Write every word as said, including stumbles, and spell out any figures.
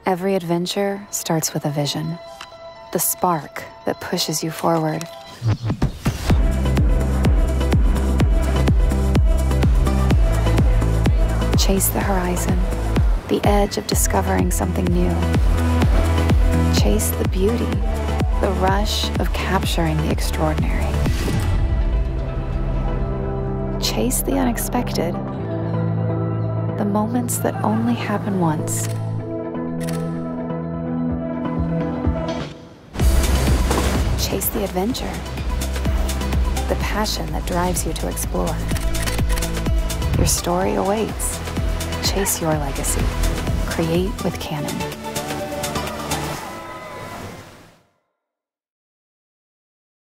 Every adventure starts with a vision, the spark that pushes you forward. Chase the horizon, the edge of discovering something new. Chase the beauty, the rush of capturing the extraordinary. Chase the unexpected, the moments that only happen once. Chase the adventure, the passion that drives you to explore. Your story awaits. Chase your legacy. Create with Canon.